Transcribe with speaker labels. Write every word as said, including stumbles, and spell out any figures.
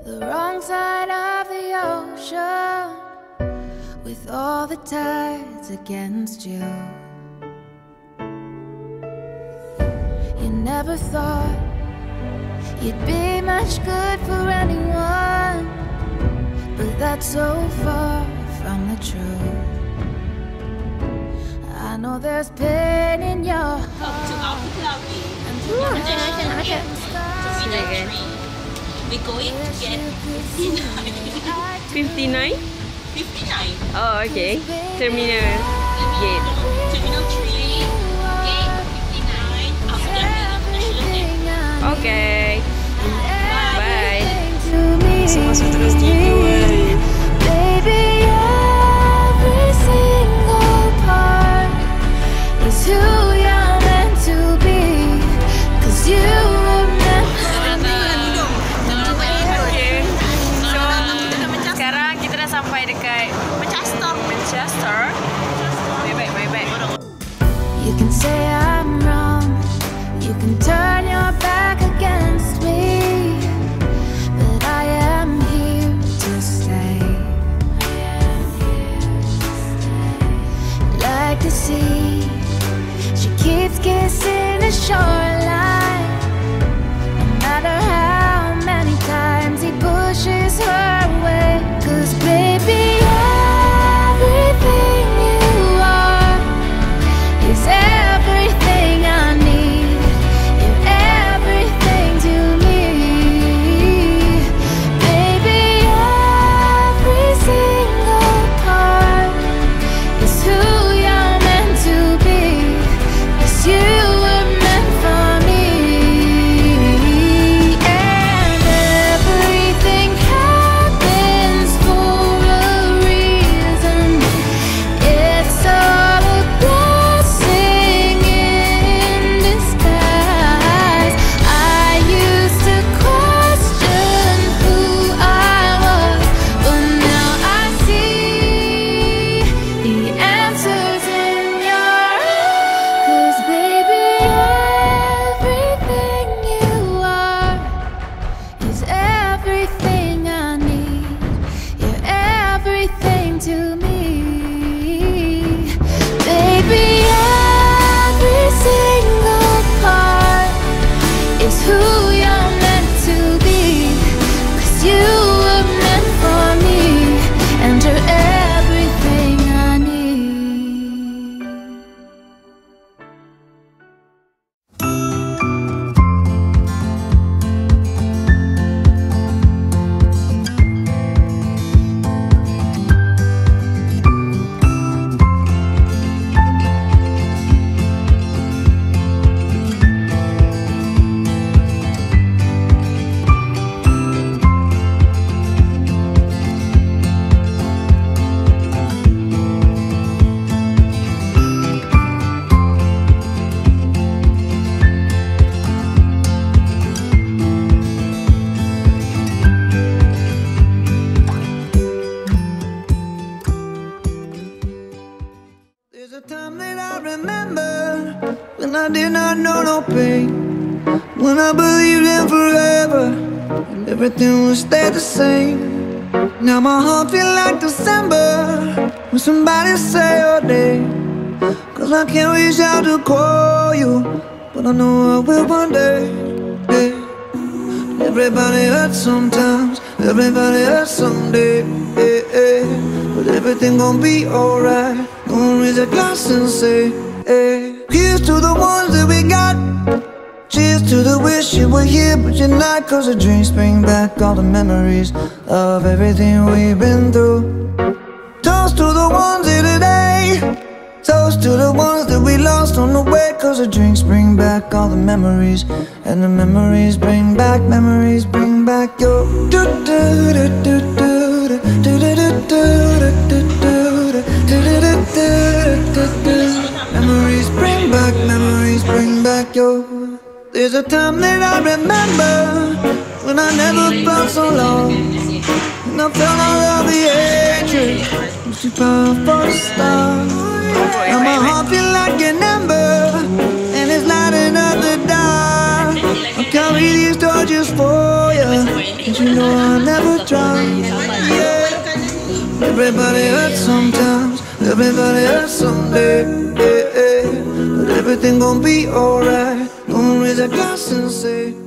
Speaker 1: the wrong side of the ocean, with all the tides against you. You never thought you'd be much good for anyone, but that's so far from the truth. I know there's pain in your heart.
Speaker 2: We're going to get fifty-nine.
Speaker 3: fifty-nine?
Speaker 2: fifty-nine.
Speaker 3: Oh, okay. Terminal gate.
Speaker 2: Terminal three, gate fifty-nine, after National Day.
Speaker 3: Okay. Bye.
Speaker 1: So masuk terus tidur. Baby, every single part is who you're meant to be, 'cause you were meant for me.
Speaker 3: Sekarang kita dah sampai dekat Manchester. Manchester. My bag, my bag.
Speaker 1: You can say I'm wrong, you can turn your back against me, but I am here to stay. Like the sea, she keeps kissing the shoreline, no matter how many times he pushes her away. 'Cause baby, everything you are is everything I need. You're everything to me. Baby, every single part is who you're meant to be, 'cause you were meant for me. And everything happens for a reason. It's all a blessing in disguise. I used to question who I was, but now I see the answers in your eyes. 'Cause baby, everything you are is everything I need. You're everything to me. Baby, every single part is who you're meant to be, 'cause you were meant for me, and you're everything I need.
Speaker 4: There's a time that I remember when I did not know no pain, when I believed in forever and everything would stay the same. Now my heart feel like December when somebody say your name, 'cause I can't reach out to call you, but I know I will one day. Yeah. Everybody hurts sometimes, everybody hurts someday. Yeah, yeah. But everything gon' be alright. Gonna raise a glass and say, hey. Here's to the ones that we got. Cheers to the wish you were here but you're not, 'cause the drinks bring back all the memories of everything we've been through. Toast to the ones here today. Toast to the ones that we lost on the way, 'cause the drinks bring back all the memories, and the memories bring back, memories bring back your do do do do do do do do do do. Memories bring back, memories bring back your. There's a time that I remember when I never felt so long, and I felt all of the hatred. Was too powerful for the stars. Now my heart feel like an ember, and it's lighting up the dark. I'll carry these torches for you, and you know I'll never never drown. Yeah. Everybody hurts sometimes, everybody hurts someday. Yeah, yeah. But everything gon' be alright. Gonna raise a glass and say